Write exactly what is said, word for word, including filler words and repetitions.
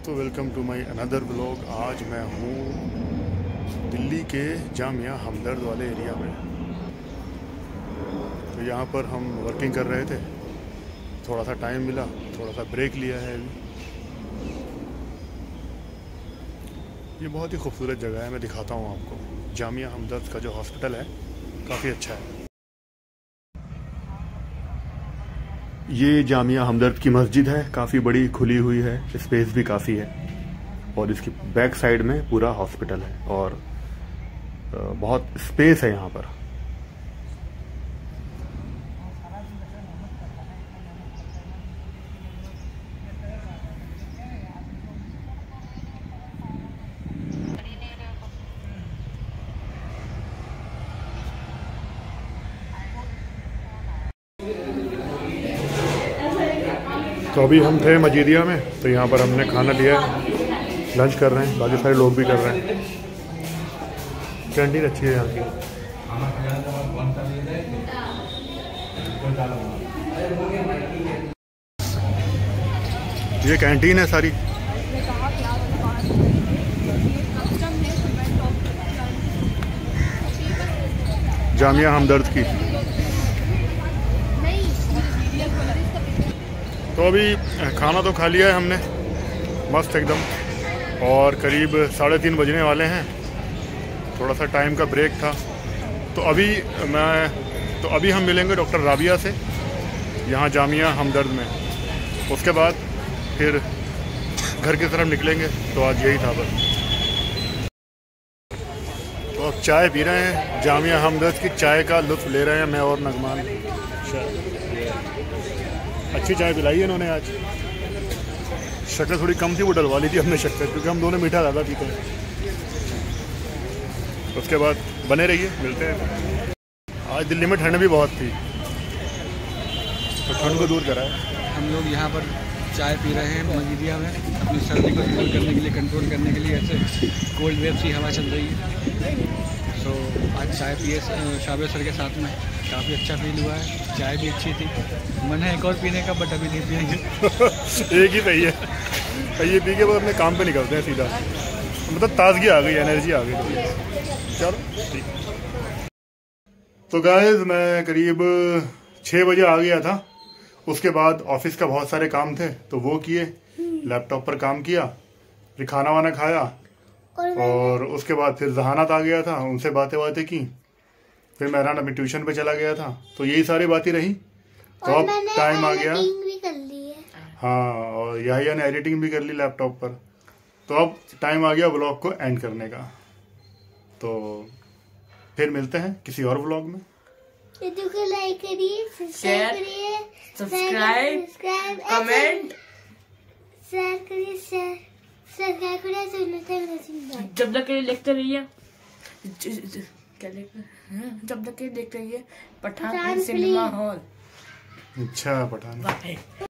दोस्तों, welcome to my another blog. आज मैं हूँ दिल्ली के जामिया हमदर्द वाले एरिया में। तो यहाँ पर हम वर्किंग कर रहे थे, थोड़ा सा टाइम मिला, थोड़ा सा ब्रेक लिया है अभी। ये बहुत ही खूबसूरत जगह है, मैं दिखाता हूँ आपको। जामिया हमदर्द का जो हॉस्पिटल है काफ़ी अच्छा है। ये जामिया हमदर्द की मस्जिद है, काफ़ी बड़ी खुली हुई है, स्पेस भी काफ़ी है। और इसकी बैक साइड में पूरा हॉस्पिटल है और बहुत स्पेस है यहाँ पर। तो अभी हम थे मजीदिया में, तो यहाँ पर हमने खाना लिया है, लंच कर रहे हैं, बाकी सारे लोग भी कर रहे हैं। कैंटीन अच्छी है यहाँ की। ये कैंटीन है सारी। जामिया हमदर्द की। तो अभी खाना तो खा लिया है हमने, मस्त एकदम। और करीब साढ़े तीन बजने वाले हैं, थोड़ा सा टाइम का ब्रेक था। तो अभी मैं तो अभी हम मिलेंगे डॉक्टर राबिया से यहाँ जामिया हमदर्द में। उसके बाद फिर घर की तरफ निकलेंगे। तो आज यही था बस। तो अब चाय पी रहे हैं, जामिया हमदर्द की चाय का लुत्फ़ ले रहे हैं मैं और नगमान। अच्छी चाय पिलाई है इन्होंने आज। शक्कर थोड़ी कम थी, वो डलवा ली थी हमने शक्कर, क्योंकि हम दोनों मीठा ज़्यादा पीते हैं। उसके बाद बने रहिए, मिलते हैं। आज दिल्ली में ठंड भी बहुत थी, तो ठंड को दूर करा है। हम लोग यहाँ पर चाय पी रहे हैं मजीदिया में, अपनी सर्दी को दूर करने के लिए, कंट्रोल करने के लिए। ऐसे कोल्ड वेव सी हवा चल रही है। तो आज चाय पिए शाबे सर के साथ में, काफ़ी अच्छा फील हुआ है। चाय भी अच्छी थी, मन है एक और पीने का, बट अभी नहीं पिएंगे। एक ही सही है, ये पी के बाद अपने काम पे निकलते हैं सीधा। मतलब ताजगी आ गई, एनर्जी आ गई। चलो ठीक। तो गाइस, मैं करीब छः बजे आ गया था। उसके बाद ऑफिस का बहुत सारे काम थे, तो वो किए, लैपटॉप पर काम किया, फिर खाना वाना खाया, और उसके बाद फिर जहानत आ गया था, उनसे बातें बातें की। फिर मेहरान अभी ट्यूशन पे चला गया था, तो यही सारी बातें रही। तो अब टाइम आ गया। भी कर ली है। हाँ, और यही ने एडिटिंग भी कर ली लैपटॉप पर। तो अब टाइम आ गया व्लॉग को एंड करने का। तो फिर मिलते हैं किसी और व्लॉग में। वीडियो को लाइक करिए, शेयर करिए, सब्सक्राइब, कमेंट, शेयर करिए, शेयर सब्सक्राइब करिए। जब तक के लिए देखते रहिए, क्या देखते जब तक के लिए देखते रहिए पठान सिनेमा हॉल। अच्छा, पठान।